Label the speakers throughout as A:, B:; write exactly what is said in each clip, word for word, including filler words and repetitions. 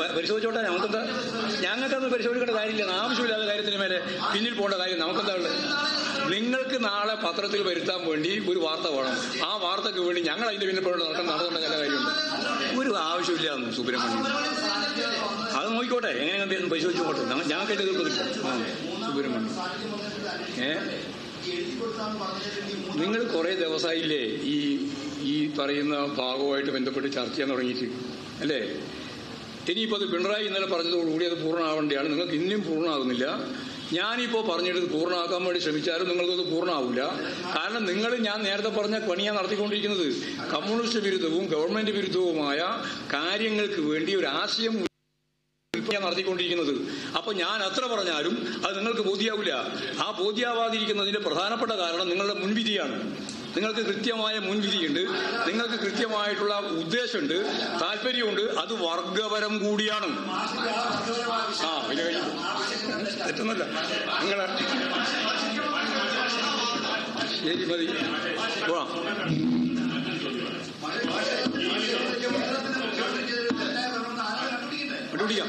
A: പരിശോധിച്ചോട്ടെ, നമുക്കെന്താ? ഞങ്ങൾക്കത് പരിശോധിക്കേണ്ട കാര്യമില്ല. ആവശ്യമില്ലാത്ത കാര്യത്തിന് മേലെ പിന്നിൽ പോകേണ്ട കാര്യം നമുക്കെന്താ ഉള്ളത്? നിങ്ങൾക്ക് നാളെ പത്രത്തിൽ വരുത്താൻ വേണ്ടി ഒരു വാർത്ത വേണം. ആ വാർത്തയ്ക്ക് വേണ്ടി ഞങ്ങൾ അതിന്റെ പിന്നിൽ പോകേണ്ട നടക്കാൻ നടത്തേണ്ട ചില കാര്യമുണ്ട്. ഒരു ആവശ്യമില്ല സുബ്രഹ്മണ്യം. അത് നോക്കിക്കോട്ടെ, എങ്ങനെയാണ് പരിശോധിച്ചോട്ടെ. ഞങ്ങൾക്ക് അതിന്റെ എതിർപ്പതില്ല. ആ സുബ്രഹ്മണ്യം ഏ നിങ്ങൾ കുറെ ദിവസമായില്ലേ ഈ ഈ പറയുന്ന ഭാഗവുമായിട്ട് ബന്ധപ്പെട്ട് ചർച്ച ചെയ്യാൻ തുടങ്ങിയിട്ട് അല്ലേ? ഇനിയിപ്പോൾ അത് പിണറായി ഇന്നലെ പറഞ്ഞതോടുകൂടി അത് പൂർണ്ണമാവേണ്ടതാണ്. നിങ്ങൾക്ക് ഇനിയും പൂർണ്ണമാകുന്നില്ല. ഞാനിപ്പോൾ പറഞ്ഞിട്ട് പൂർണ്ണമാക്കാൻ വേണ്ടി ശ്രമിച്ചാലും നിങ്ങൾക്കത് പൂർണ്ണമാവില്ല. കാരണം നിങ്ങൾ ഞാൻ നേരത്തെ പറഞ്ഞ പണിയാണ് നടത്തിക്കൊണ്ടിരിക്കുന്നത്. കമ്മ്യൂണിസ്റ്റ് വിരുദ്ധവും ഗവൺമെന്റ് വിരുദ്ധവുമായ കാര്യങ്ങൾക്ക് വേണ്ടി ഒരു ആശയം നടത്തിക്കൊണ്ടിരിക്കുന്നത്. അപ്പൊ ഞാൻ എത്ര പറഞ്ഞാലും അത് നിങ്ങൾക്ക് ബോധ്യാവില്ല. ആ ബോധ്യാവാതിരിക്കുന്നതിന്റെ പ്രധാനപ്പെട്ട കാരണം നിങ്ങളുടെ മുൻവിധിയാണ്. നിങ്ങൾക്ക് കൃത്യമായ മുൻവിധിയുണ്ട്, നിങ്ങൾക്ക് കൃത്യമായിട്ടുള്ള ഉദ്ദേശമുണ്ട്, താല്പര്യമുണ്ട്. അത് വർഗപരം കൂടിയാണ്. ആ പിന്നെ തെറ്റൊന്നല്ല. നിങ്ങളെ ശരി മതി പോവാം. കണ്ടുപിടിക്കാം.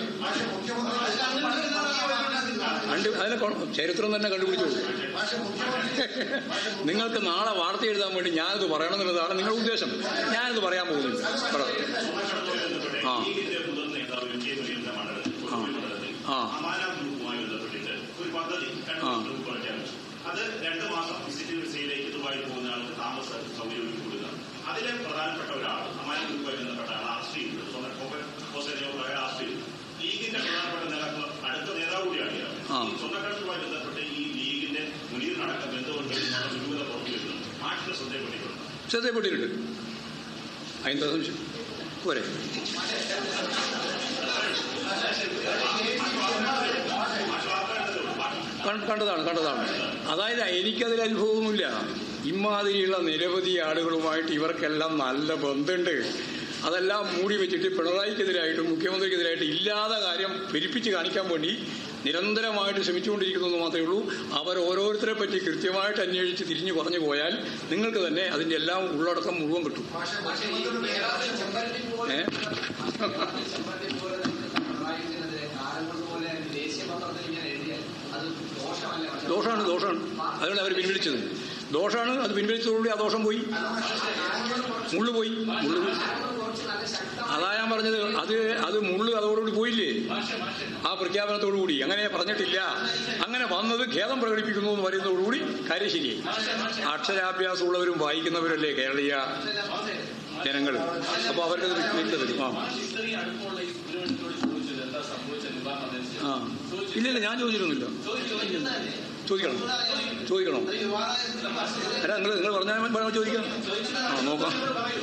A: അതിനെ ചരിത്രം തന്നെ കണ്ടുപിടിച്ചോളൂ. നിങ്ങൾക്ക് നാളെ വാർത്ത എഴുതാൻ വേണ്ടി ഞാനിത് പറയണം എന്നുള്ളതാണ് നിങ്ങളുടെ ഉദ്ദേശം. ഞാനിത് പറയാൻ പോകുന്നുണ്ട്. ആ ആ ആ
B: അത് രണ്ട് മാസം വിസിറ്റ് വിസയിലേക്ക് ദുബായിൽ പോകുന്ന ആൾക്ക് താമസ സൗകര്യം കൊടുക്കുക. അതിലെ പ്രധാനപ്പെട്ട ഒരാൾ അമാനം ഗ്രൂപ്പുമായി ബന്ധപ്പെട്ട ആൾ ആശ്രയിക്കുന്നത് ആശ്രയിക്കും. ലീഗിന്റെ പ്രധാനപ്പെട്ട നേതാക്കൾ അടുത്ത നേതാവ് കൂടിയാണ്. ഈ സ്വർണ്ണക്കടത്തുമായി ബന്ധപ്പെട്ട് ഈ ലീഗിന്റെ മുനീറിനടക്കം ബന്ധമുണ്ട് ദുരൂഹത പുറത്തുവരുന്നു. മാറ്റിന്റെ ശ്രദ്ധയപ്പെട്ടിട്ടുണ്ട്
A: ശ്രദ്ധയപ്പെട്ടിട്ടുണ്ട് അതിന്റെ സംശയം പോരെ. കണ്ടതാണ് കണ്ടതാണ് അതായത് എനിക്കതിൽ അനുഭവമൊന്നുമില്ല. ഇമാതിരിയുള്ള നിരവധി ആളുകളുമായിട്ട് ഇവർക്കെല്ലാം നല്ല ബന്ധമുണ്ട്. അതെല്ലാം മൂടി വെച്ചിട്ട് പിണറായിക്കെതിരായിട്ടും മുഖ്യമന്ത്രിക്കെതിരായിട്ടും ഇല്ലാത്ത കാര്യം പെരുപ്പിച്ച് കാണിക്കാൻ വേണ്ടി നിരന്തരമായിട്ട് ശ്രമിച്ചുകൊണ്ടിരിക്കുന്നതെന്ന് മാത്രമേ ഉള്ളൂ. അവർ ഓരോരുത്തരെ പറ്റി കൃത്യമായിട്ട് അന്വേഷിച്ച് തിരിഞ്ഞു പറഞ്ഞു പോയാൽ നിങ്ങൾക്ക് തന്നെ അതിന്റെ എല്ലാം ഉള്ളടക്കം മുഴുവൻ കിട്ടും. ഏ ദോഷമാണ് ദോഷമാണ് അതുകൊണ്ട് അവർ പിൻവലിച്ചത് ദോഷമാണ്. അത് പിൻവലിച്ചതോടുകൂടി ആ ദോഷം പോയി, മുള്ളു പോയി മുള്ളു പോയി അതാ ഞാൻ പറഞ്ഞത്. അത് അത് മുള്ളു അതോടുകൂടി പോയില്ലേ ആ പ്രഖ്യാപനത്തോടുകൂടി. അങ്ങനെ പറഞ്ഞിട്ടില്ല. അങ്ങനെ വന്നത് ഖേദം പ്രകടിപ്പിക്കുന്നു എന്ന് പറയുന്നതോടുകൂടി കാര്യം ശരിയായി. അക്ഷരാഭ്യാസമുള്ളവരും വായിക്കുന്നവരല്ലേ കേരളീയ ജനങ്ങൾ. അപ്പൊ അവർക്ക് വിട്ടത് ആ ആ ഇല്ലില്ല ഞാൻ ചോദിച്ചിട്ടൊന്നുമില്ല. ചോദിക്കണം ചോദിക്കണോ? അല്ല നിങ്ങൾ നിങ്ങൾ പറഞ്ഞാൽ ചോദിക്കാം. ആ നോക്കാം.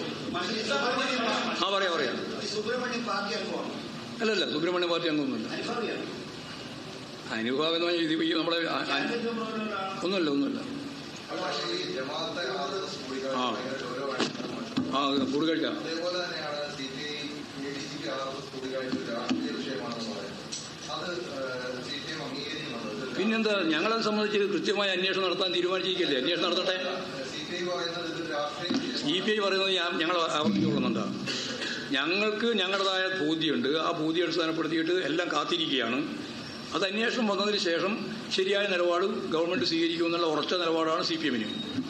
A: ആ പറയാം പറയാം. അല്ലല്ല സുബ്രഹ്മണ്യ പാർട്ടി അംഗമൊന്നുമില്ല. അനുഭാവം എന്ന് പറഞ്ഞാൽ ഇത് നമ്മളെ ഒന്നുമില്ല ഒന്നുമില്ല. ആ ആ കൂടിക്കാഴ്ച പിന്നെന്താ ഞങ്ങളെ സംബന്ധിച്ച് കൃത്യമായ അന്വേഷണം നടത്താൻ തീരുമാനിച്ചിരിക്കല്ലേ. അന്വേഷണം നടത്തട്ടെ. സി പി ഐ പറയുന്നത് ഞാൻ ഞങ്ങൾ ആവർത്തിച്ചുകൊള്ളുന്നുണ്ട്. ഞങ്ങൾക്ക് ഞങ്ങളുടേതായ ബോധ്യമുണ്ട്. ആ ബോധ്യം അടിസ്ഥാനപ്പെടുത്തിയിട്ട് എല്ലാം കാത്തിരിക്കുകയാണ്. അത് അന്വേഷണം വന്നതിന് ശേഷം ശരിയായ നിലപാട് ഗവൺമെന്റ് സ്വീകരിക്കുമെന്നുള്ള ഉറച്ച നിലപാടാണ് സി പി എമ്മിന്.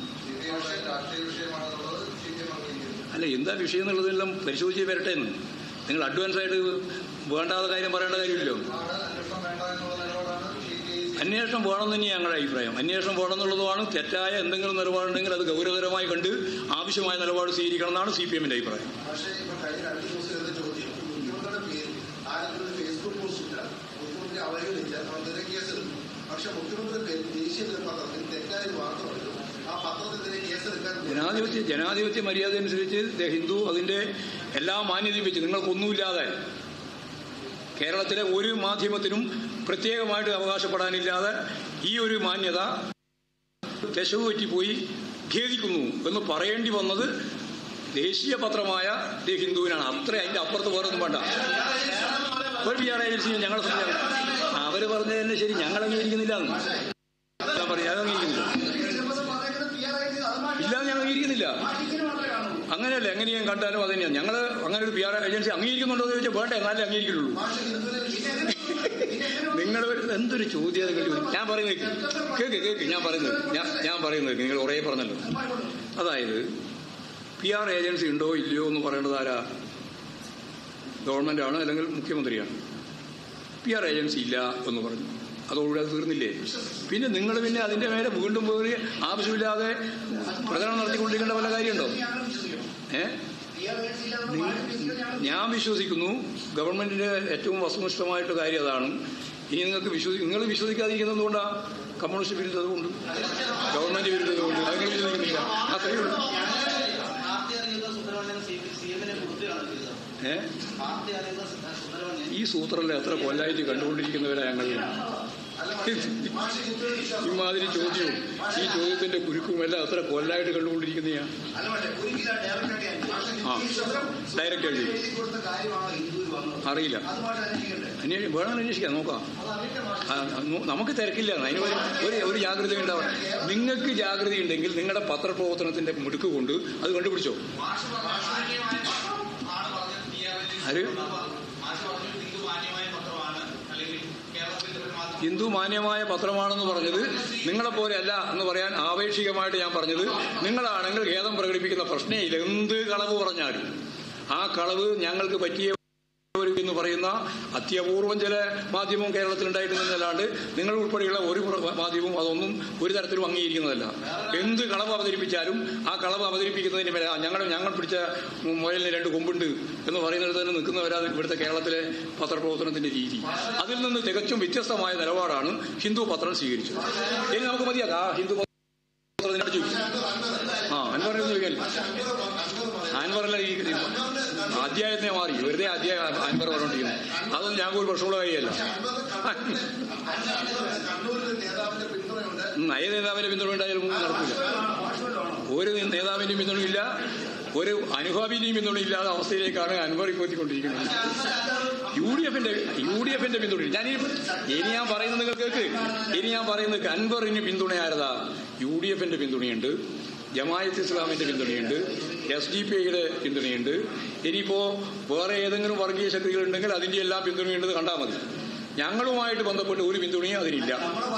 A: അല്ല എന്താ വിഷയം എന്നുള്ളതെല്ലാം പരിശോധിച്ച് വരട്ടെ എന്ന്. നിങ്ങൾ അഡ്വാൻസ് ആയിട്ട് വേണ്ടാത്ത കാര്യം പറയേണ്ട കാര്യമില്ലല്ലോ. അന്വേഷണം വേണമെന്ന് തന്നെയാണ് ഞങ്ങളുടെ അഭിപ്രായം. അന്വേഷണം വേണമെന്നുള്ളതുമാണ്. തെറ്റായ എന്തെങ്കിലും നിലപാടുണ്ടെങ്കിൽ അത് ഗൗരവതരമായി കണ്ട് ആവശ്യമായ നിലപാട് സ്വീകരിക്കണം എന്നാണ് സി പി എമ്മിന്റെ അഭിപ്രായം. ജനാധിപത്യ ജനാധിപത്യ മര്യാദ അനുസരിച്ച് ഹിന്ദു അതിന്റെ എല്ലാ മാന്യതയും വെച്ച് നിങ്ങൾക്കൊന്നുമില്ലാതെ കേരളത്തിലെ ഒരു മാധ്യമത്തിനും പ്രത്യേകമായിട്ട് അവകാശപ്പെടാനില്ലാതെ ഈ ഒരു മാന്യത ദശവ് പറ്റിപ്പോയി ഖേദിക്കുന്നു എന്ന് പറയേണ്ടി വന്നത് ദേശീയ പത്രമായ ദി ഹിന്ദുവിനാണ്. അത്ര അതിന്റെ അപ്പുറത്ത് വേറൊന്നും വേണ്ട. ഒരു പി ആർ ഏജൻസി ഞങ്ങളെ സംബന്ധിച്ചാണ് അവര് പറഞ്ഞതന്നെ ശരി. ഞങ്ങൾ അംഗീകരിക്കുന്നില്ല ഞാൻ പറയാം. അത് അംഗീകരിക്കുന്നില്ല. ഇല്ലാതെ ഞങ്ങൾ അംഗീകരിക്കുന്നില്ല. അങ്ങനെയല്ല, എങ്ങനെയും കണ്ടാലും അത് തന്നെയാണ്. ഞങ്ങൾ അങ്ങനെ ഒരു പി ആർ ഏജൻസി അംഗീകരിക്കുന്നുണ്ടോ എന്ന് ചോദിച്ചാൽ വേണ്ട, എന്നാലേ അംഗീകരിക്കുള്ളൂ. നിങ്ങൾ എന്തൊരു ചോദ്യം ഞാൻ പറയുന്നത് കേൾക്ക് കേൾക്ക് ഞാൻ പറയുന്നത് ഞാൻ ഞാൻ പറയുന്നത് നിങ്ങൾ കുറേ പറഞ്ഞല്ലോ. അതായത് പി ആർ ഏജൻസി ഉണ്ടോ ഇല്ലയോ എന്ന് പറയേണ്ടത് ആരാ? ഗവൺമെന്റാണ് അല്ലെങ്കിൽ മുഖ്യമന്ത്രിയാണ്. പി ആർ ഏജൻസി ഇല്ല എന്ന് പറഞ്ഞു, അതോടുകൂടി അത് തീർന്നില്ലേ? പിന്നെ നിങ്ങൾ പിന്നെ അതിന്റെ മേലെ വീണ്ടും പോയി ആവശ്യമില്ലാതെ പ്രചരണം നടത്തിക്കൊണ്ടിരിക്കേണ്ട വല്ല കാര്യമുണ്ടോ? ഏ ഞാൻ വിശ്വസിക്കുന്നു ഗവൺമെന്റിന്റെ ഏറ്റവും വസ്തുനിഷ്ഠമായിട്ട് കാര്യം അതാണ്. ഇനി നിങ്ങൾക്ക് വിശ്വസി നിങ്ങൾ വിശ്വസിക്കാതിരിക്കുന്നത് കൊണ്ടാണ് കമ്മ്യൂണിസ്റ്റ് വിരുദ്ധത കൊണ്ട്, ഗവൺമെന്റ് വിരുദ്ധത കൊണ്ട് അത് നിങ്ങൾ വിശ്വസിക്കുന്നില്ല. അത്രയേ ഉള്ളൂ. ഏ ഈ സൂത്രല്ലേ എത്ര കൊല്ലായിട്ട് കണ്ടുകൊണ്ടിരിക്കുന്നവരാ ഞങ്ങൾ. ഇമാതിരി ചോദ്യവും ഈ ചോദ്യത്തിന്റെ കുരുക്കും എല്ലാം എത്ര കൊല്ലായിട്ട് കണ്ടുകൊണ്ടിരിക്കുന്നയാ. ആ ഡയറക്റ്റ് എഴുതി അറിയില്ല, വേണം അന്വേഷിക്കാം, നോക്കാം. നമുക്ക് തിരക്കില്ല, അതിന് ഒരു ഒരു ജാഗ്രത ഉണ്ടാവും. നിങ്ങൾക്ക് ജാഗ്രത ഉണ്ടെങ്കിൽ നിങ്ങളുടെ പത്രപ്രവർത്തനത്തിന്റെ മിടുക്ക് കൊണ്ട് അത് കണ്ടുപിടിച്ചോ. ആര് ഹിന്ദു മാന്യമായ പത്രമാണെന്ന് പറഞ്ഞത് നിങ്ങളെപ്പോലെ അല്ല എന്ന് പറയാൻ ആവേശികമായിട്ട് ഞാൻ പറഞ്ഞത്. നിങ്ങളാണെങ്കിൽ ഖേദം പ്രകടിപ്പിക്കുന്ന പ്രശ്നേ ഇല്ല. എന്ത് കളവ് പറഞ്ഞാലും ആ കളവ് ഞങ്ങൾക്ക് പറ്റിയ എന്ന് പറയുന്ന അത്യപൂർവം ചില മാധ്യമവും കേരളത്തിലുണ്ടായിട്ടുണ്ടെന്നല്ലാണ്ട് നിങ്ങൾ ഉൾപ്പെടെയുള്ള ഒരു മാധ്യമവും അതൊന്നും ഒരു തരത്തിലും അംഗീകരിക്കുന്നതല്ല. എന്ത് കളവ് അവതരിപ്പിച്ചാലും ആ കളവ് അവതരിപ്പിക്കുന്നതിന് മേലെ ഞങ്ങൾ ഞങ്ങൾ പിടിച്ച മുയലിന് രണ്ട് കൊമ്പുണ്ട് എന്ന് പറയുന്നിടത്ത് തന്നെ നിൽക്കുന്നവരാണ് ഇവിടുത്തെ കേരളത്തിലെ പത്രപ്രവർത്തനത്തിന്റെ രീതി. അതിൽ നിന്ന് തികച്ചും വ്യത്യസ്തമായ നിലപാടാണ് ഹിന്ദു പത്രം സ്വീകരിച്ചത്. ഇനി നമുക്ക് മതിയാക്കാം ആ ഹിന്ദു പത്രത്തിനോട് ചോദിക്കും. ആ അൻവർ ചോദിക്കാൻ അൻവറല്ല ഈ അധ്യായത്തിനെ മാറി വെറുതെ അധ്യായം അൻവർ പറഞ്ഞോണ്ടിരിക്കുന്നത്. അതൊന്നും ഞങ്ങൾക്ക് ഒരു പ്രശ്നമുള്ള കാര്യമല്ല. നയ നേതാവിന്റെ പിന്തുണ ഉണ്ടായാലും നടക്കില്ല. ഒരു നേതാവിന്റെയും പിന്തുണയില്ല, ഒരു അനുഭാവിന്റെയും പിന്തുണയില്ലാത്ത അവസ്ഥയിലേക്കാണ് അൻവർ ഇപ്പോൾ എത്തിക്കൊണ്ടിരിക്കുന്നത്. യു ഡി എഫിന്റെ യു ഡി എഫിന്റെ പിന്തുണ ഞാൻ ഇനി ഞാൻ പറയുന്നത് നിങ്ങൾ കേൾക്ക്. ഇനി ഞാൻ പറയുന്നത് അൻവറിന് പിന്തുണ ആരതാ? യു ഡി എഫിന്റെ പിന്തുണയുണ്ട്, ജമാഅത്ത് ഇസ്ലാമിന്റെ പിന്തുണയുണ്ട്, എസ് ഡി പി ഐയുടെ പിന്തുണയുണ്ട്. ഇനിയിപ്പോ വേറെ ഏതെങ്കിലും വർഗീയ ശക്തികൾ ഉണ്ടെങ്കിൽ അതിന്റെ എല്ലാം പിന്തുണയുണ്ടെന്ന് കണ്ടാൽ മതി. ഞങ്ങളുമായിട്ട് ബന്ധപ്പെട്ട് ഒരു പിന്തുണയും അതിനില്ല.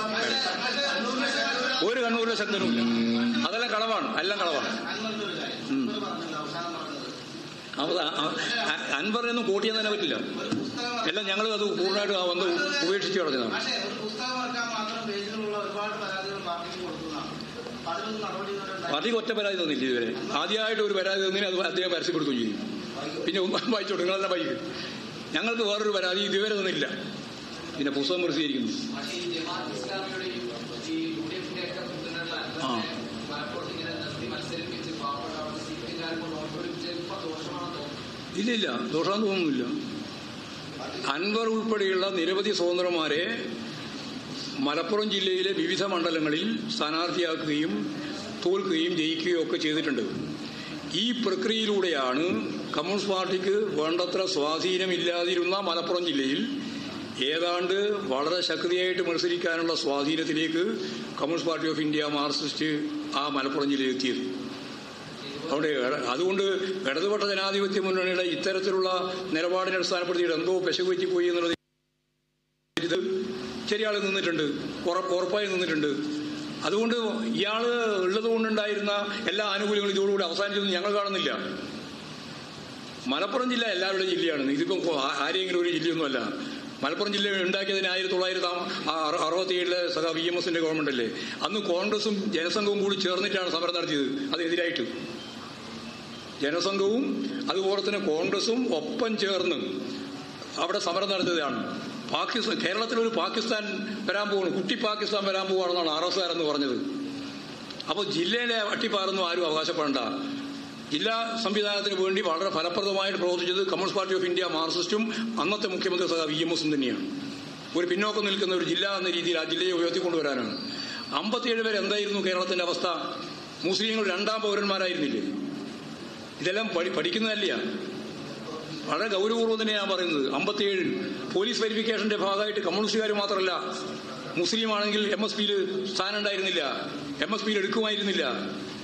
A: ഒരു കണ്ണൂരിലെ ശക്തനുമില്ല. അതെല്ലാം കളവാണ്, എല്ലാം കളവാണ്. അൻവറിനൊന്നും കോട്ടിയാൻ തന്നെ പറ്റില്ല. എല്ലാം ഞങ്ങൾ അത് പൂർണ്ണമായിട്ട് വന്ന് ഉപേക്ഷിച്ച് കളഞ്ഞതാണ്. പാർട്ടിക്ക് ഒറ്റ പരാതി തന്നില്ല ഇതുവരെ. ആദ്യമായിട്ട് ഒരു പരാതി തന്നതിന് അത് അദ്ദേഹം പരസ്യപ്പെടുത്തുകയും ചെയ്യും. പിന്നെ വായിച്ചോട്ടെ, നിങ്ങളെല്ലാം വായിക്കും. ഞങ്ങൾക്ക് വേറൊരു പരാതി ഇതുവരെ തന്നില്ല. പിന്നെ പുസ്തകം പ്രസിദ്ധീകരിക്കുന്നു. ആ ഇല്ല ഇല്ല ദോഷാന്ന് തോന്നുന്നില്ല. അൻവർ ഉൾപ്പെടെയുള്ള നിരവധി സ്വതന്ത്രന്മാരെ മലപ്പുറം ജില്ലയിലെ വിവിധ മണ്ഡലങ്ങളിൽ സ്ഥാനാർത്ഥിയാക്കുകയും തോൽക്കുകയും ജയിക്കുകയും ഒക്കെ ചെയ്തിട്ടുണ്ട്. ഈ പ്രക്രിയയിലൂടെയാണ് കമ്മ്യൂണിസ്റ്റ് പാർട്ടിക്ക് വേണ്ടത്ര സ്വാധീനമില്ലാതിരുന്ന മലപ്പുറം ജില്ലയിൽ ഏതാണ്ട് വളരെ ശക്തിയായിട്ട് മത്സരിക്കാനുള്ള സ്വാധീനത്തിലേക്ക് communist party of India Marxist ആ മലപ്പുറം ജില്ലയിൽ എത്തിയത്. അതുകൊണ്ട് അതുകൊണ്ട് ഇടതുപക്ഷ ജനാധിപത്യ മുന്നണിയുടെ ഇത്തരത്തിലുള്ള നിലപാടിനെ അടിസ്ഥാനപ്പെടുത്തിയിട്ട് എന്തോ പെശകുപറ്റി പോയി എന്നുള്ളത് ഇത് ശരിയാൾ നിന്നിട്ടുണ്ട്, ഉറപ്പായി നിന്നിട്ടുണ്ട്. അതുകൊണ്ട് ഇയാൾ ഉള്ളത് കൊണ്ടുണ്ടായിരുന്ന എല്ലാ ആനുകൂല്യങ്ങളും ഇതോടുകൂടി അവസാനിച്ചൊന്നും ഞങ്ങൾ കാണുന്നില്ല. മലപ്പുറം ജില്ല എല്ലാവരുടെ ജില്ലയാണ്. ഇതിപ്പം ആരെങ്കിലും ഒരു ജില്ലയൊന്നുമല്ല. മലപ്പുറം ജില്ല ഉണ്ടാക്കിയതിന് ആയിരത്തി തൊള്ളായിരത്തി അറുപത്തി ഏഴിലെ സഖാ വി എം എസിന്റെ ഗവൺമെന്റ് അല്ലേ. അന്ന് കോൺഗ്രസും ജനസംഘവും കൂടി ചേർന്നിട്ടാണ് സമരം നടത്തിയത്. അതിനെതിരായിട്ട് ജനസംഘവും അതുപോലെ തന്നെ കോൺഗ്രസും ഒപ്പം ചേർന്ന് അവിടെ സമരം നടത്തിയതാണ്. പാകിസ്ഥാൻ കേരളത്തിലൊരു പാകിസ്ഥാൻ വരാൻ പോകുന്നു, കുട്ടി പാകിസ്ഥാൻ വരാൻ പോകുകയാണെന്നാണ് ആർ എസ് ആർ എന്ന് പറഞ്ഞത്. അപ്പോൾ ജില്ലയിലെ അട്ടിപ്പാറൊന്നും ആരും അവകാശപ്പെടേണ്ട. ജില്ലാ സംവിധാനത്തിന് വേണ്ടി വളരെ ഫലപ്രദമായിട്ട് പ്രവർത്തിച്ചത് കമ്മ്യൂണിസ്റ്റ് പാർട്ടി ഓഫ് ഇന്ത്യ മാർക്സിസ്റ്റും അന്നത്തെ മുഖ്യമന്ത്രി സഖാ വി എം എസും തന്നെയാണ്. ഒരു പിന്നോക്കം നിൽക്കുന്ന ഒരു ജില്ല എന്ന രീതിയിൽ ആ ജില്ലയെ ഉയർത്തിക്കൊണ്ടുവരാനാണ്. അമ്പത്തിയേഴ് പേര് എന്തായിരുന്നു കേരളത്തിന്റെ അവസ്ഥ? മുസ്ലിങ്ങൾ രണ്ടാം പൗരന്മാരായിരുന്നില്ലേ? ഇതെല്ലാം പഠി പഠിക്കുന്നതല്ല. വളരെ ഗൗരവപൂർവ്വം തന്നെയാണ് പറയുന്നത്. അമ്പത്തിയേഴിൽ പോലീസ് വെരിഫിക്കേഷന്റെ ഭാഗമായിട്ട് കമ്മ്യൂണിസ്റ്റുകാർ മാത്രമല്ല, മുസ്ലിം ആണെങ്കിൽ എം എസ് പിയിൽ സ്ഥാനം ഉണ്ടായിരുന്നില്ല, എം എസ് പിയിൽ എടുക്കുമായിരുന്നില്ല.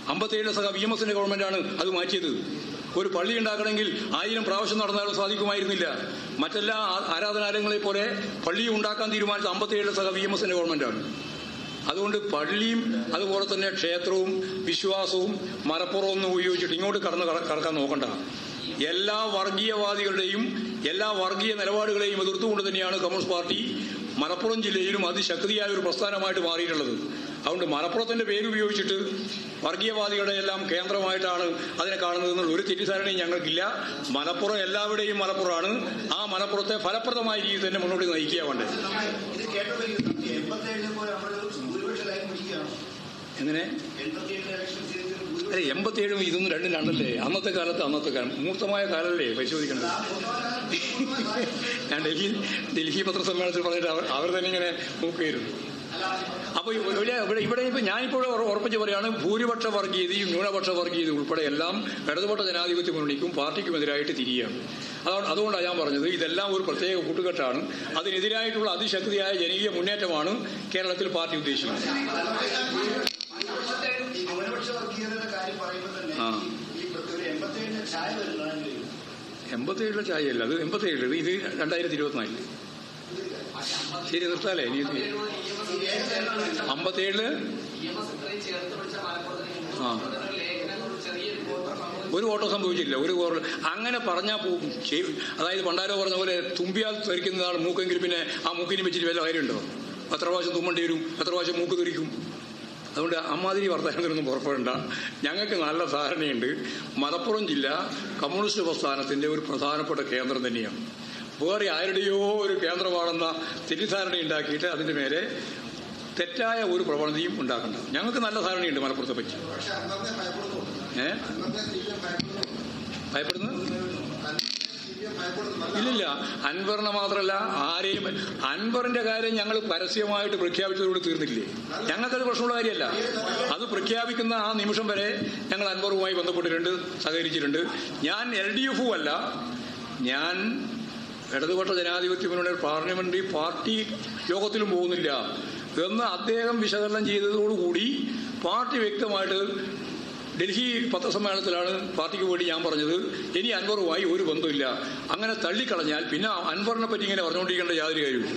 A: അമ്പത്തേഴിലെ സഹ വി എം എസിന്റെ ഗവൺമെന്റാണ് അത് മാറ്റിയത്. ഒരു പള്ളി ഉണ്ടാക്കണമെങ്കിൽ ആയിരം പ്രാവശ്യം നടന്നാലും സാധിക്കുമായിരുന്നില്ല. മറ്റെല്ലാ ആരാധനാലയങ്ങളെ പോലെ പള്ളി ഉണ്ടാക്കാൻ തീരുമാനിച്ച അമ്പത്തേഴിലെ സഹ വി എം എസിന്റെ ഗവൺമെന്റാണ്. അതുകൊണ്ട് പള്ളിയും അതുപോലെ തന്നെ ക്ഷേത്രവും വിശ്വാസവും മലപ്പുറവും ഒന്നും ഉപയോഗിച്ചിട്ട് ഇങ്ങോട്ട് കടന്ന് കടക്കാൻ നോക്കണ്ട. എല്ലാ വർഗീയവാദികളുടെയും എല്ലാ വർഗീയ നിലപാടുകളെയും എതിർത്തുകൊണ്ട് തന്നെയാണ് കമ്മ്യൂണിസ്റ്റ് പാർട്ടി മലപ്പുറം ജില്ലയിലും അതിശക്തിയായ ഒരു പ്രസ്ഥാനമായിട്ട് മാറിയിട്ടുള്ളത്. അതുകൊണ്ട് മലപ്പുറത്തിന്റെ പേര് ഉപയോഗിച്ചിട്ട് വർഗീയവാദികളുടെ എല്ലാം കേന്ദ്രമായിട്ടാണ് അതിനെ കാണുന്നതെന്നുള്ള ഒരു തെറ്റിദ്ധാരണയും ഞങ്ങൾക്കില്ല. മലപ്പുറം എല്ലാവരുടെയും മലപ്പുറമാണ്. ആ മലപ്പുറത്തെ ഫലപ്രദമായ രീതിയിൽ തന്നെ മുന്നോട്ട് നയിക്കുക വേണ്ടത്. എങ്ങനെ അല്ലെ എൺപത്തിയേഴും ഇതൊന്നും രണ്ടും രണ്ടല്ലേ? അന്നത്തെ കാലത്ത് അന്നത്തെ കാലം മൂർത്തമായ കാലല്ലേ പരിശോധിക്കേണ്ടത്. ഞാൻ ഡൽഹി ഡൽഹി പത്രസമ്മേളനത്തിൽ പറഞ്ഞിട്ട് അവർ അവർ തന്നെ ഇങ്ങനെ നോക്കുകയായിരുന്നു. അപ്പൊ ഇവിടെ ഇവിടെ ഇപ്പൊ ഞാനിപ്പോൾ ഉറപ്പിച്ച് പറയാണ്, ഭൂരിപക്ഷ വർഗീയതയും ന്യൂനപക്ഷ വർഗീയതയും ഉൾപ്പെടെ എല്ലാം ഇടതുപക്ഷ ജനാധിപത്യ മുന്നണിക്കും പാർട്ടിക്കുമെതിരായിട്ട് തിരിയുകയാണ്. അതുകൊണ്ട് അതുകൊണ്ടാണ് ഞാൻ പറഞ്ഞത് ഇതെല്ലാം ഒരു പ്രത്യേക കൂട്ടുകെട്ടാണ്. അതിനെതിരായിട്ടുള്ള അതിശക്തിയായ ജനകീയ മുന്നേറ്റമാണ് കേരളത്തിൽ പാർട്ടി ഉദ്ദേശിക്കുന്നത്. എൺപത്തേഴിലെ ചായയല്ല അത്, എൺപത്തേഴില് ഇത് രണ്ടായിരത്തി ഇരുപത്തിനാലില്. ശരി നിർത്താലേ ഇനി. അമ്പത്തേഴില് ആ ഒരു വോട്ടോ സംഭവിച്ചില്ല. ഒരു അങ്ങനെ പറഞ്ഞാൽ പോകും. അതായത് പണ്ടാരോ പറഞ്ഞ പോലെ തുമ്പിയാൽ തെറിക്കുന്നതാണ് മൂക്കെങ്കിൽ പിന്നെ ആ മൂക്കിനെ വെച്ചിട്ട് വല്ല കാര്യമുണ്ടോ? എത്ര പ്രാവശ്യം തുമ്മണ്ടി വരും, എത്ര പ്രാവശ്യം മൂക്ക് തെറിക്കും. അതുകൊണ്ട് അമ്മാതിരി വർത്തമാനത്തിനൊന്നും പുറപ്പെടേണ്ട. ഞങ്ങൾക്ക് നല്ല ധാരണയുണ്ട്. മലപ്പുറം ജില്ല കമ്മ്യൂണിസ്റ്റ് പ്രസ്ഥാനത്തിന്റെ ഒരു പ്രധാനപ്പെട്ട കേന്ദ്രം തന്നെയാണ്. വേറെ ആരുടെയോ ഒരു കേന്ദ്രമാണെന്ന തെറ്റിദ്ധാരണ ഉണ്ടാക്കിയിട്ട് അതിന്റെ മേലെ തെറ്റായ ഒരു പ്രവണതയും ഉണ്ടാക്കണ്ട. ഞങ്ങൾക്ക് നല്ല ധാരണയുണ്ട് മലപ്പുറത്തെ പറ്റി. ഏ ഭയപ്പെടുന്നു ഇല്ലില്ല. അൻവറിനെ മാത്രമല്ല ആരെയും. അൻവറിന്റെ കാര്യം ഞങ്ങൾ പരസ്യമായിട്ട് പ്രഖ്യാപിച്ചതോട് തീർന്നില്ലേ? ഞങ്ങൾക്കത് പ്രശ്നമുള്ള കാര്യമല്ല. അത് പ്രഖ്യാപിക്കുന്ന ആ നിമിഷം വരെ ഞങ്ങൾ അൻവറുമായി ബന്ധപ്പെട്ടിട്ടുണ്ട്, സഹകരിച്ചിട്ടുണ്ട്. ഞാൻ എൽ ഡി എഫും അല്ല, ഞാൻ ഇടതുപക്ഷ ജനാധിപത്യ മുന്നണി പാർലമെന്ററി പാർട്ടി യോഗത്തിലും പോകുന്നില്ല എന്ന് അദ്ദേഹം വിശകലനം ചെയ്തതോടുകൂടി പാർട്ടി വ്യക്തമായിട്ട് ഡൽഹി പത്രസമ്മേളനത്തിലാണ് പാർട്ടിക്ക് വേണ്ടി ഞാൻ പറഞ്ഞത് ഇനി അൻവറുമായി ഒരു ബന്ധമില്ല. അങ്ങനെ തള്ളിക്കളഞ്ഞാൽ പിന്നെ അൻവറിനെ പറ്റി ഇങ്ങനെ പറഞ്ഞുകൊണ്ടിരിക്കേണ്ട യാതൊരു കാര്യമില്ല.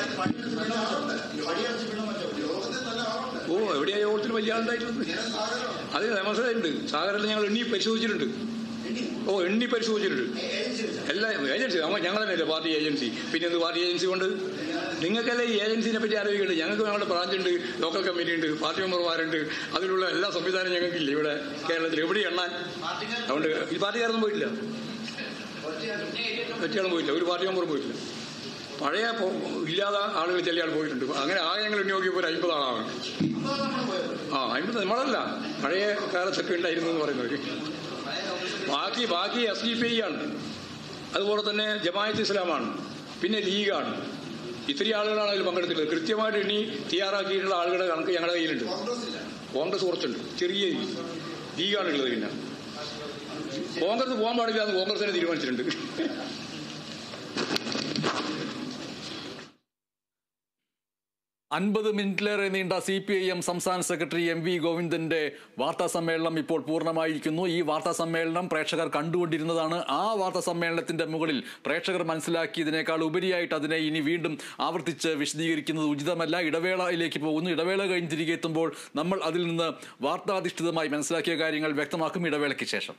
A: ഓ എവിടെയാ യോഗത്തിന് വലിയ ആളുണ്ടായിട്ടുണ്ട്? അത് മനസ്സിലായിട്ടുണ്ട്. സാഗരത്തിൽ ഞങ്ങൾ എണ്ണി പരിശോധിച്ചിട്ടുണ്ട്. ഓ എണ്ണി പരിശോധിച്ചിട്ടുണ്ട്. എല്ലാ ഏജൻസി ഞങ്ങൾ തന്നെയല്ലേ പാർട്ടി ഏജൻസി. പിന്നെ എന്ത് പാർട്ടി ഏജൻസി കൊണ്ട്? നിങ്ങൾക്കല്ലേ ഈ ഏജൻസിനെ പറ്റി ആലോചിക്കുന്നുണ്ട്. ഞങ്ങൾക്ക് ഞങ്ങളുടെ ബ്രാഞ്ച് ഉണ്ട്, ലോക്കൽ കമ്മിറ്റി ഉണ്ട്, പാർട്ടി മെമ്പർമാരുണ്ട്. അതിലുള്ള എല്ലാ സംവിധാനം ഞങ്ങൾക്കില്ല ഇവിടെ കേരളത്തിൽ. എവിടെ എണ്ണാൻ? അതുകൊണ്ട് ഈ പാർട്ടിക്കാരൊന്നും പോയിട്ടില്ല, ഒറ്റയാളും പോയിട്ടില്ല, ഒരു പാർട്ടി മെമ്പറും പോയിട്ടില്ല. പഴയ ഇല്ലാതെ ആളുകൾ ചില ആൾ പോയിട്ടുണ്ട്. അങ്ങനെ ആകെ ഞങ്ങൾ എണ്ണിയോക്കിയപ്പോൾ ഒരു അമ്പത് ആളാണ്. ആ അമ്പത് നമ്മളല്ല, പഴയ കാലത്തൊക്കെ ഉണ്ടായിരുന്നു എന്ന് പറയുന്നവർ. ബാക്കി ബാക്കി എസ് ഡി പി ഐ ആണ്, അതുപോലെ തന്നെ ജമാഅത്ത് ഇസ്ലാമാണ്, പിന്നെ ലീഗാണ്. ഇത്രയും ആളുകളാണ് അതിൽ പങ്കെടുത്തിട്ടുള്ളത്. കൃത്യമായിട്ട് ഇനി തയ്യാറാക്കിയിട്ടുള്ള ആളുകളുടെ കണക്ക് ഞങ്ങളുടെ കയ്യിലുണ്ട്. കോൺഗ്രസ് കുറച്ചുണ്ട്, ചെറിയ ലീഗാണുള്ളത്. പിന്നെ കോൺഗ്രസ് പോകാൻ പാടില്ല എന്ന് കോൺഗ്രസ് തന്നെ തീരുമാനിച്ചിട്ടുണ്ട്.
C: അൻപത് മിനിറ്റിലേറെ നീണ്ട സി പി ഐ എം സംസ്ഥാന സെക്രട്ടറി എം വി ഗോവിന്ദന്റെ വാർത്താ സമ്മേളനം ഇപ്പോൾ പൂർണ്ണമായിരിക്കുന്നു. ഈ വാർത്താ സമ്മേളനം പ്രേക്ഷകർ കണ്ടുകൊണ്ടിരുന്നതാണ്. ആ വാർത്താ സമ്മേളനത്തിന്റെ മുകളിൽ പ്രേക്ഷകർ മനസ്സിലാക്കിയതിനേക്കാൾ ഉപരിയായിട്ട് അതിനെ ഇനി വീണ്ടും ആവർത്തിച്ച് വിശദീകരിക്കുന്നത് ഉചിതമല്ല. ഇടവേളയിലേക്ക് പോകുന്നു. ഇടവേള കഴിഞ്ഞ് തിരികെ എത്തുമ്പോൾ നമ്മൾ അതിൽ നിന്ന് വാർത്താധിഷ്ഠിതമായി മനസ്സിലാക്കിയ കാര്യങ്ങൾ വ്യക്തമാക്കും. ഇടവേളയ്ക്ക് ശേഷം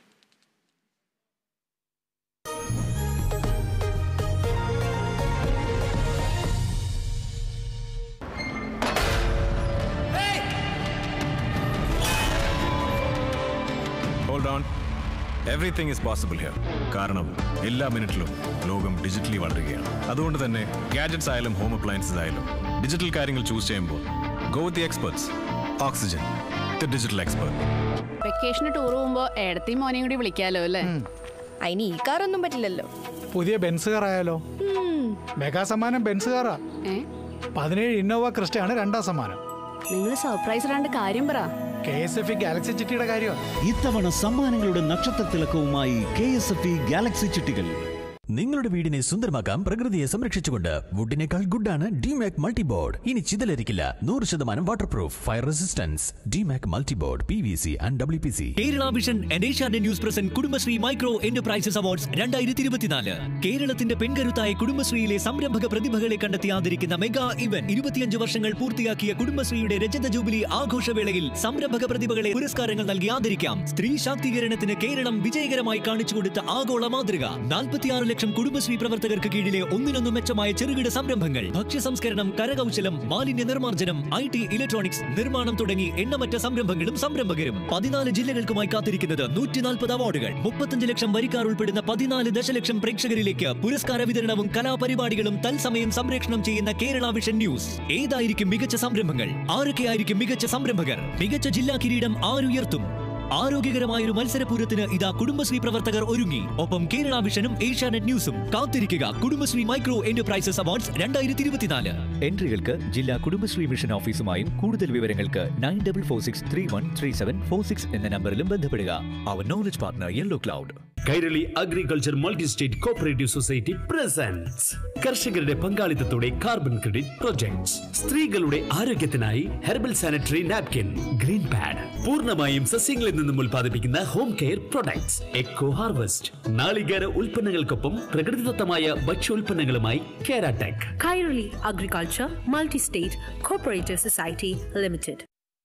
D: Hold on. Everything is possible here. കാരണം എല്ലാ മിനിറ്റിലും ലോകം ഡിജിറ്റലി വളരുകയാണ്. അതുകൊണ്ട് തന്നെ ഗാഡ്ജറ്റ്സ് ആയാലും ഹോം അപ്ലയൻസസ് ആയാലും ഡിജിറ്റൽ കാര്യങ്ങൾ ചൂസ് ചെയ്യുമ്പോൾ go with the experts. Oxygen, the digital expert.
E: വെക്കേഷന് ടൂർ പോകുമ്പോൾ ഏടത്തെയും മോനെയും കൂടി വിളിക്കാലോ അല്ലേ?
F: അതിന് ഈ കാറൊന്നും പറ്റില്ലല്ലോ.
G: പുതിയ ബെൻസ് കാർ ആയാലോ? മെഗാ സമ്മാനം ബെൻസ് കാറാ. പതിനേഴ് ഇന്നോവ ക്രിസ്റ്റയാണ് രണ്ടാം സമ്മാനം.
E: നിങ്ങൾ സർപ്രൈസ് ഇടാണ്ട് കാര്യം പറ.
G: K S F E Galaxy ചിട്ടിയുടെ കാര്യമാണ്.
H: ഇത്തവണ സമ്മാനങ്ങളുടെ നക്ഷത്ര തിളക്കവുമായി K S F E Galaxy ചിട്ടികൾ. നിങ്ങളുടെ വീടിനെ സുന്ദരമാക്കാം പ്രകൃതിയെ സംരക്ഷിച്ചുകൊണ്ട്. വുഡിനേക്കാൾ ഗുഡാണ് ഡിമാക് മൾട്ടിബോർഡ്. ഇനി ചിതലരിക്കില്ല, നൂറ് ശതമാനം വാട്ടർ പ്രൂഫ്, ഫയർ റെസിസ്റ്റൻസ്. ഡിമാക് multiboard, P V C and W P C.
I: Kerala vision and Asianet news present Kudumbashree micro enterprises awards രണ്ടായിരത്തി ഇരുപത്തിനാല്. കേരളത്തിന്റെ പെൺകരുത്തായ കുടുംബശ്രീയിലെ സംരംഭക പ്രതിഭകളെ കണ്ടെത്തി ആദരിക്കുന്ന മെഗാ ഇവന്റ്. ഇരുപത്തിയഞ്ച് വർഷങ്ങൾ പൂർത്തിയാക്കിയ കുടുംബശ്രീയുടെ രജത ജൂബിലി ആഘോഷവേളയിൽ സംരംഭക പ്രതിഭകളെ പുരസ്കാരങ്ങൾ നൽകി ആദരിക്കാം. സ്ത്രീ ശാക്തീകരണത്തിന് കേരളം വിജയകരമായി കാണിച്ചുകൊടുത്ത ആഗോള മാതൃക. നാൽപ്പത്തിയാറ് ലക്ഷം കുടുംബശ്രീ പ്രവർത്തകർക്ക് കീഴിലെ ഒന്നിനൊന്നും മെച്ചമായ ചെറുകിട സംരംഭങ്ങൾ. ഭക്ഷ്യ സംസ്കരണം, കരകൗശലം, മാലിന്യ നിർമ്മാർജ്ജനം, ഐ ടി, ഇലക്ട്രോണിക്സ്, നിർമ്മാണം തുടങ്ങി എണ്ണമറ്റ സംരംഭങ്ങളും സംരംഭകരും. പതിനാല് ജില്ലകൾക്കുമായി കാത്തിരിക്കുന്നത് നൂറ്റി നാൽപ്പത് അവാർഡുകൾ. മുപ്പത്തഞ്ച് ലക്ഷം വരിക്കാർ ഉൾപ്പെടുന്ന പതിനാല് ദശലക്ഷം പ്രേക്ഷകരിലേക്ക് പുരസ്കാര വിതരണവും കലാപരിപാടികളും തത്സമയം സംപ്രേഷണം ചെയ്യുന്ന കേരള വിഷൻ ന്യൂസ്. ഏതായിരിക്കും മികച്ച സംരംഭങ്ങൾ? ആരൊക്കെയായിരിക്കും മികച്ച സംരംഭകർ? മികച്ച ജില്ലാ കിരീടം ആരുയർത്തും? ആരോഗ്യകരമായൊരു മത്സരപൂരത്തിന് ഇതാ കുടുംബശ്രീ പ്രവർത്തകർ ഒരുങ്ങി. ഒപ്പം കേരള വിഷനും ഏഷ്യാനെറ്റ് ന്യൂസും. കാത്തിരിക്കുക കുടുംബശ്രീ മൈക്രോ എന്റർപ്രൈസസ് അവാർഡ്സ് രണ്ടായിരത്തി ഇരുപത്തിനാല്. എൻട്രികൾക്ക് ജില്ലാ കുടുംബശ്രീ മിഷൻ ഓഫീസുമായും കൂടുതൽ വിവരങ്ങൾക്ക് nine double four six three one three seven four six എന്ന നമ്പറിലും ബന്ധപ്പെടുക. അവർ knowledge partner yellow cloud.
J: Kairali agriculture multi state cooperative society presents കർഷകരുടെ പങ്കാളിത്തത്തോടെ കാർബൺ ക്രെഡിറ്റ് പ്രൊജക്ട്സ്. സ്ത്രീകളുടെ ആരോഗ്യത്തിനായി herbal sanitary napkin, green pad, പൂർണ്ണമായും സസ്യങ്ങളിൽ നിന്നും ഉൽപ്പാദിപ്പിക്കുന്ന home care products, eco harvest, നാളികേര ഉൽപ്പന്നങ്ങൾക്കൊപ്പം പ്രകൃതിദത്തമായ ഭക്ഷ്യോൽപ്പന്നങ്ങളുമായി Keratech.
K: Kairali agriculture multi state cooperative society limited.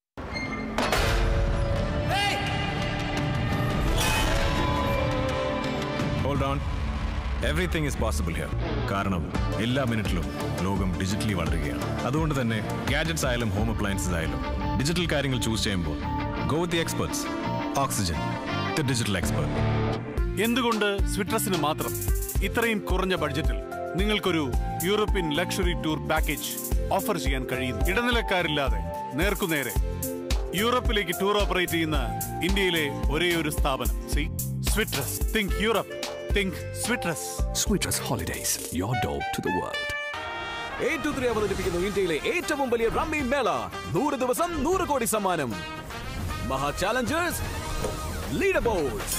D: Hold on. Everything is possible here. കാരണം എല്ലാ മിനിറ്റിലും ലോകം ഡിജിറ്റലി വളരുകയാണ്. അതുകൊണ്ട് തന്നെ ഗാഡ്ജറ്റ്സ് ആയാലും ഹോം അപ്ലയൻസസ് ആയാലും ഡിജിറ്റൽ കാര്യങ്ങൾ ചൂസ് ചെയ്യുമ്പോൾ go with the experts. Oxygen, the digital expert.
L: എന്തുകൊണ്ട് സ്വിട്രസിന് മാത്രം ഇത്രയും കുറഞ്ഞ ബഡ്ജറ്റിൽ നിങ്ങൾക്കൊരു European luxury tour package offer ചെയ്യാൻ കഴിയുന്നു? ഇടനിലക്കാരില്ലാതെ നേർക്കുനേരെ യൂറോപ്പിലേക്ക് ടൂർ ഓപ്പറേറ്റ് ചെയ്യുന്ന ഇന്ത്യയിലെ ഒരേ ഒരു സ്ഥാപനം. സി Swittrus. Think Europe, think Swittrus.
M: Swittrus holidays, your door to the world.
N: A two three അവതരിപ്പിക്കുന്നു ഇന്ത്യയിലെ ഏറ്റവും വലിയ റമ്മി മേള. നൂറ് ദിവസം നൂറ് കോടി സമ്മാനം. മഹാ ചാലഞ്ചേഴ്സ്, ലീഡർ ബോർഡ്സ്.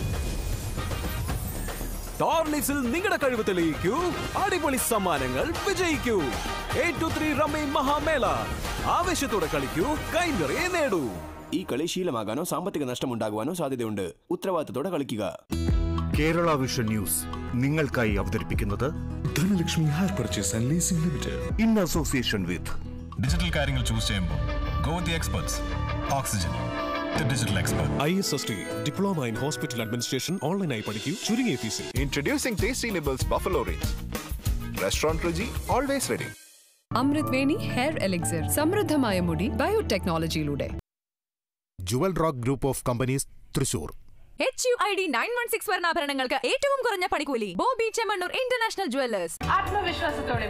N: ടോർണിസിൽ നിങ്ങളുടെ കഴിവ് തെളിയിക്കൂ, അടിപൊളി സമ്മാനങ്ങൾ വിജയിക്കൂ. എ ടു ത്രീ റമ്മി മഹാമേള. ആവേശത്തോടെ കളിക്കൂ, കൈനിറയെ നേടൂ.
O: ഈ കളി ശീലമാകാനോ സാമ്പത്തിക നഷ്ടമുണ്ടാകുവാനോ സാധ്യതയുണ്ട്. ഉത്തരവാദിത്തത്തോടെ കളിക്കുക.
P: കേരള വിഷൻ ന്യൂസ് നിങ്ങൾക്കായി അവതരിപ്പിക്കുന്നത്
Q: Dhanalakshmi hire purchase and leasing limited
P: in association with.
D: Digital കാര്യങ്ങൾ ചൂസ് ചെയ്യുമ്പോൾ go with the experts. Oxygen, the digital expert.
Q: I S S T diploma in hospital administration ഓൺലൈനായി പഠിക്കൂ ചുരുങ്ങിയ ഫീസിൽ.
P: Introducing tasty nibbles buffalo range. Restaurant രുചി always ready.
R: Amrit Veni hair elixir. സമൃദ്ധമായ മുടി ബയോടെക്നോളജിയിലൂടെ.
P: Jewel rock group of companies, Thrissur.
S: H U I D nine one six വർണ്ണാഭരണങ്ങൾക്ക് ഏറ്റവും കുറഞ്ഞ പണിക്കൂലി. Bobby Chemmanur international jewellers. ആത്മവിശ്വാസത്തോടെ